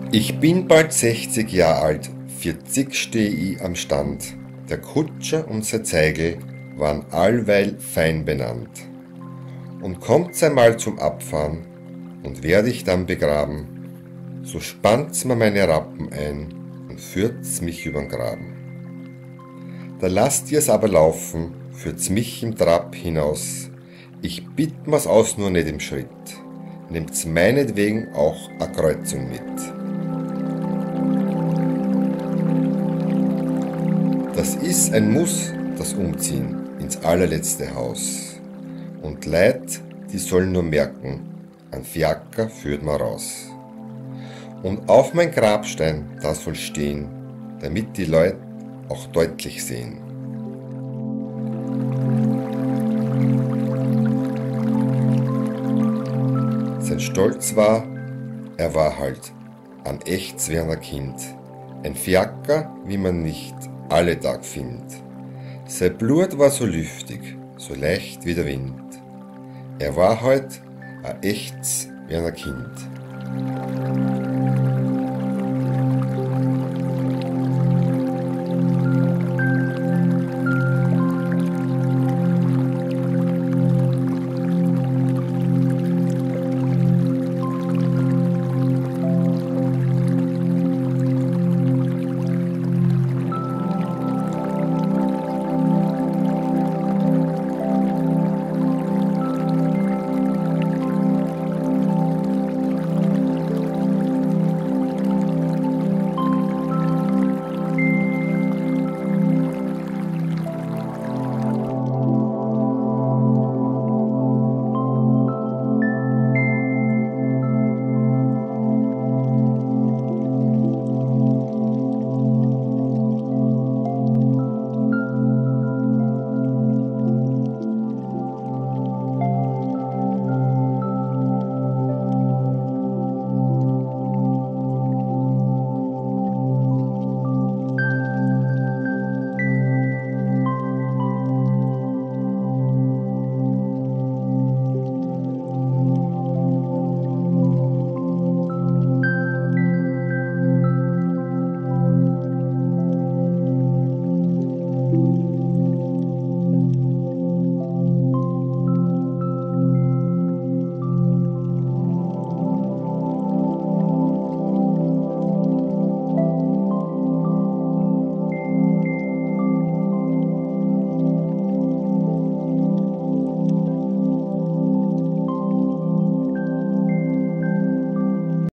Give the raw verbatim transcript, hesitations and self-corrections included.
Ich bin bald sechzig Jahr alt, vierzig steh ich am Stand. Der Kutscher und sein Zeigel waren allweil fein benannt. Und kommt's einmal zum Abfahren und werd ich dann begraben, so spannt's mir meine Rappen ein und führt's mich übern Graben. Da lasst ihr's aber laufen, führt's mich im Trab hinaus. Ich bitt mir's aus nur nicht im Schritt, nehmt's meinetwegen auch a Kreuzung mit. Das ist ein Muss, das Umziehen ins allerletzte Haus. Und Leid, die sollen nur merken, ein Fiaker führt ma raus. Und auf mein Grabstein, da soll stehen, damit die Leut auch deutlich sehen. Sein Stolz war, er war halt ein echtes Werner Kind, ein Fiaker, wie man nicht alle Tag findet. Sein Blut war so lüftig, so leicht wie der Wind. Er war halt ein echtes Werner Kind.